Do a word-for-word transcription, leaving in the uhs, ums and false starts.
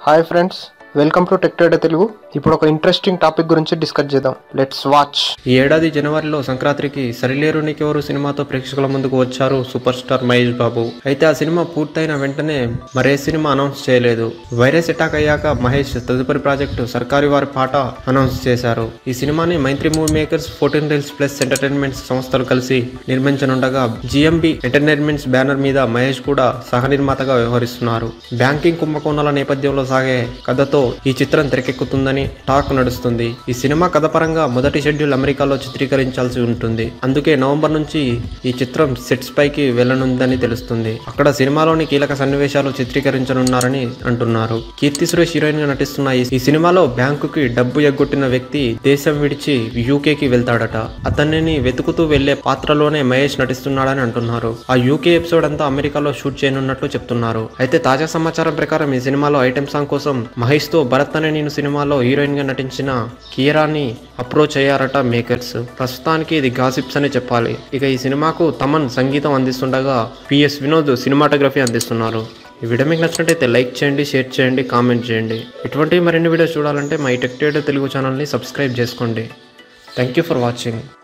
Hi friends, welcome to tech trader Telugu. ఇప్పుడు ఒక interesting topic గురించి డిస్కస్ చేద్దాం. Let's watch. ఈ ఏడాది జనవరిలో సంక్రాంతికి సరిలేరు నీకెవరు సినిమాతో ప్రేక్షకుల ముందుకు వచ్చారు సూపర్ స్టార్ మహేష్ బాబు. అయితే ఆ సినిమా పూర్తయిన వెంటనే మరే సినిమా అనౌన్స్ చేయలేదు. వైరస్ అటాక్ అయ్యాక మహేష్ తదుపరి ప్రాజెక్టు సర్కారి వారి పాట అనౌన్స్ చేశారు. ఈ సినిమాని Mythri movie makers, fourteen reels plus entertainments సంస్థలు కలిసి నిర్మించనుండగా జిఎంబి ఎంటర్టైన్మెంట్స్ బ్యానర్ మీద మహేష్ కూడా సహ నిర్మాతగా వ్యవహరిస్తున్నారు. బ్యాంకింగ్ కుంభకోణాల నేపథ్యంలో సాగే కథతో ఈ చిత్రం తెరకెక్కుతుందని టాక్ నడుస్తుంది. ఈ సినిమా కథ పరంగా మొదటి షెడ్యూల్ అమెరికాలో చిత్రీకరించాల్సి ఉంటుంది. అందుకే నవంబర్ నుంచి ఈ చిత్రం సెట్స్ పైకి వెళ్లనుందని తెలుస్తుంది. అక్కడ సినిమాలోని కీలక సన్నివేశాలు చిత్రీకరించనున్నారని అంటున్నారు. కీర్తి సురేష్ హీరోయిన్ గా నటిస్తున్న ఈ సినిమాలో బ్యాంకుకి డబ్బు ఎగ్గొట్టిన వ్యక్తి దేశం విడిచి యూకేకి వెళ్తాడట. అతన్ని వెతుకుతూ వెళ్లే పాత్రలోనే మహేష్ నటిస్తున్నాడని అంటున్నారు. ఆ యూకే ఎపిసోడ్ అంతా అమెరికాలో షూట్ చేయనున్నట్లు చెప్తున్నారు. అయితే తాజా సమాచారం ప్రకారం ఈ సినిమాలో ఐటెం సాంగ్ కోసం మహేష్ తో భరత్ అనే నేను సినిమాలో హీరోయిన్ గా నటించిన కీరాని అప్రోచ్ అయ్యారట మేకర్స్. ప్రస్తుతానికి ఇది గాసిప్స్ అని చెప్పాలి. ఇక ఈ సినిమాకు తమన్ సంగీతం అందిస్తుండగా పిఎస్ వినోద్ సినిమాటోగ్రఫీ అందిస్తున్నారు. ఈ వీడియో మీకు నచ్చినట్టయితే లైక్ చేయండి, షేర్ చేయండి, కామెంట్ చేయండి. ఇటువంటి మరిన్ని వీడియోస్ చూడాలంటే మా టెక్ ట్రేడర్ తెలుగు ఛానల్ని సబ్స్క్రైబ్ చేసుకోండి. Thank you for watching.